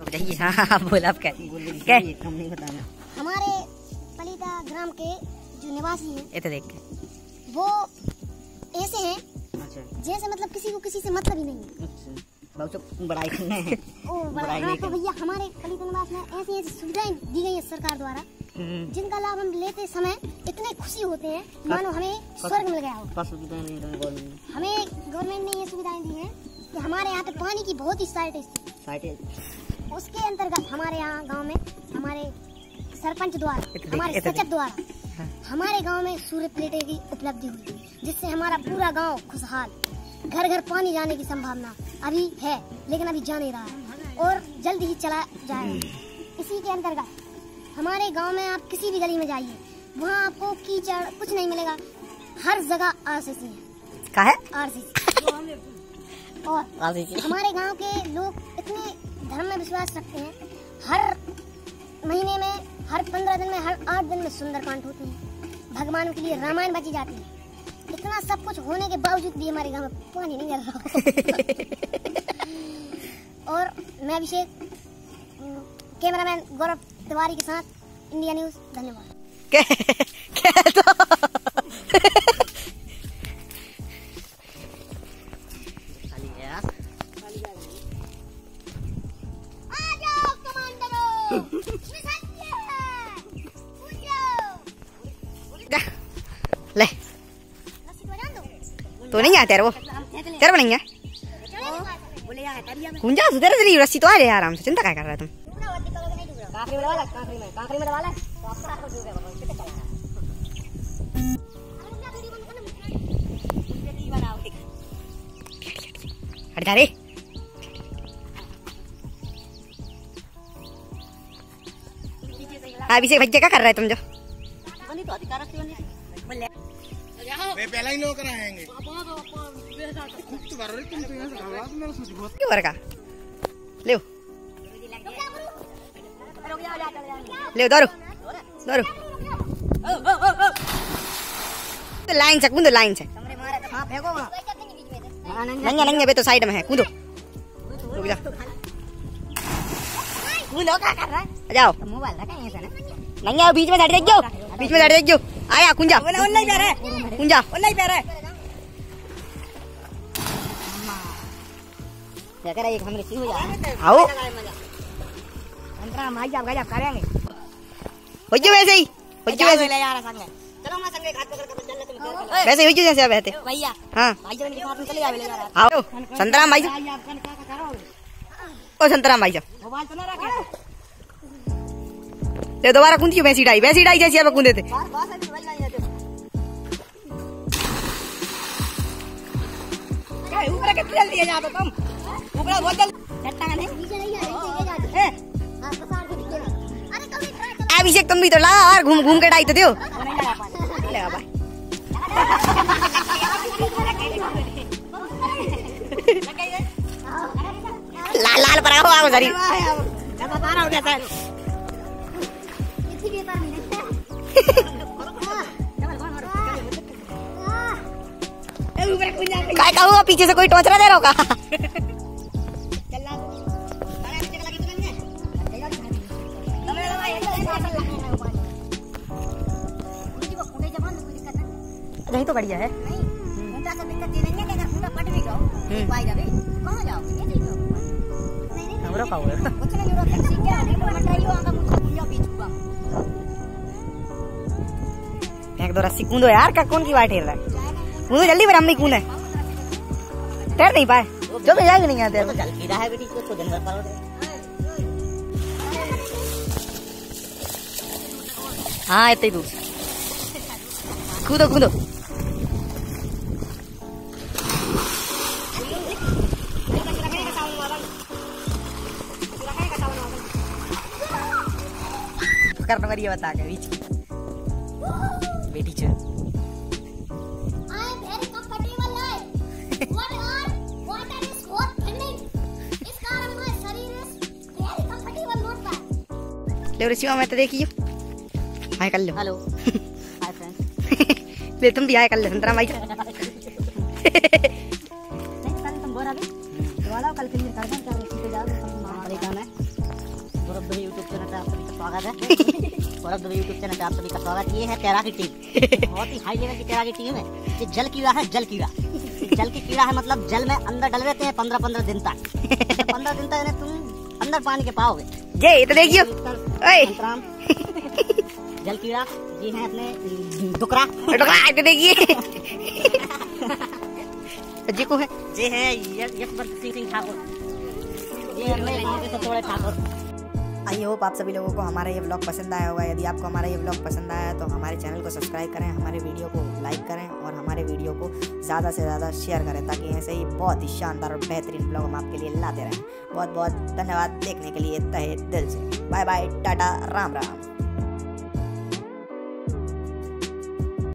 चाहिए। हाँ बोल आप क्या कम नहीं बताना। हमारे पलीदा ग्राम के जो निवासी हैं, ये तो देख वो ऐसे हैं जैसे मतलब किसी को किसी से मतलब ही नहीं है। बहुत बड़ाई करना है। हाँ तो भैया हमारे पलीदा निवास में ऐसी ऐसी सुविधाएं दी गई है सरकार द्वारा, जिनका लाभ हम लेते समय इतने खुशी होते हैं मानो हमें स्वर्ग मिल गया हो। हमें गवर्नमेंट ने ये सुविधाएं दी हैं कि हमारे यहाँ पे पानी की बहुत ही शॉर्टेज, उसके अंतर्गत हमारे यहाँ गांव में हमारे सरपंच द्वारा, हमारे सचिव द्वारा हमारे गांव में सूर्य प्लेटें की उपलब्धि हुई, जिससे हमारा पूरा गांव खुशहाल, घर घर पानी जाने की संभावना अभी है, लेकिन अभी जा नहीं रहा है और जल्द ही चला जाएगा। इसी के अंतर्गत हमारे गांव में आप किसी भी गली में जाइए, वहाँ आपको कीचड़ कुछ नहीं मिलेगा, हर जगह आरसीसी है। क्या है? आरसीसी। और हमारे गांव के लोग इतने धर्म में विश्वास रखते हैं, हर महीने में, हर 15 दिन में, हर 8 दिन में सुंदरकांड होती है, भगवान के लिए रामायण बची जाती है। इतना सब कुछ होने के बावजूद भी हमारे गांव में पानी नहीं गिर रहा। और मैं अभिषेक, कैमरामैन गौरव तिवारी के साथ, इंडिया न्यूज, धन्यवाद। ले तो नहीं आते वो तेरे नहीं है कुंजा सुधर रही रस्सी तो आ रही आराम से, चिंता क्या कर रहा है तुम? हट जा रे। अभिषेक भैया क्या कर रहे तुम? जो पहला ही लोग कराएंगे ले ले दौड़ो दौड़ो तो लाइन से कूदो, लाइन से नंगा नंगे पे तो साइड में है, कूदो रुक जा, कूदो क्या कर रहा है? जाओ मोबाइल रखा है ना, नंगा बीच में बैठ जाओ, बीच में बैठ जाओ, आया कुंजा कुंजा क्या करे एक हमरे सी हो जाए। आओ अंतरा माई जाब गजब करेंगे होजो वैसे ही, होजो वैसे ले यार संग, चलो मैं संग हाथ पकड़ के चल तुम वैसे होजो जैसे आप रहते भैया। हां भाई जन के साथ में चले जावे ले यार। आओ संतराम भाई, ओ संतराम भाई साहब मोबाइल तो ना रखे ले, दोबारा कूदी वैसी डाई जैसी आप कूदे थे। क्या ऊपर के चल दिया जा तो तुम ऊपर बहुत जल्द चट्टान है अभिषेक, तुम भी तो ला और घूम घूम के डाई तो दो। लाल लाल पर आओ सरी काय कहूँ पीछे से कोई टोचरा दे रहा होगा। यही तो बढ़िया है। एक दो रस्सी कूदो यार, का कौन की बात है? कूदो जल्दी, पर हम भी कूदे, तैर नहीं पाए जो भी जाएंगे नहीं आते। हाँ इतनी दूर कूदो कूदो। करना मरिए बता के बीच बेटी च ले शिवा मैं तो देखियो हाय कर लो। हेलो हाय फ्रेंड्स ले तुम भी हाय कर ले संतरा भाई। नहीं कल तुम बोरा भी वाला कल फिर कर दें, क्या सीधे जाओ, तुम परेशान है। स्वागत है सौरभ दुबे यूट्यूब चैनल पे आप सभी का स्वागत। ये है तैराकी टीम, बहुत ही हाई लेवल की तैराकी टीम है। ये जल कीड़ा है, जल कीड़ा। जल की कीड़ा है मतलब जल में अंदर डल रहते हैं 15-15 दिन तक। 15 दिन तक तुम अंदर पानी के पाओगे। ये तो देखियो जल कीड़ा ये है अपने डुकरा देखिए जी को है ये है यशवंत सिंह ठाकुर, ये अपने गाँव के सबसे बड़े ठाकुर। आई होप आप सभी लोगों को हमारा ये व्लॉग पसंद आया होगा। यदि आपको हमारा ये व्लॉग पसंद आया तो हमारे चैनल को सब्सक्राइब करें, हमारे वीडियो को लाइक करें और हमारे वीडियो को ज़्यादा से ज़्यादा शेयर करें, ताकि ऐसे ही बहुत ही शानदार और बेहतरीन व्लॉग हम आपके लिए लाते रहें। बहुत बहुत धन्यवाद देखने के लिए तहे दिल से। Bye bye, tata, Ram Ram.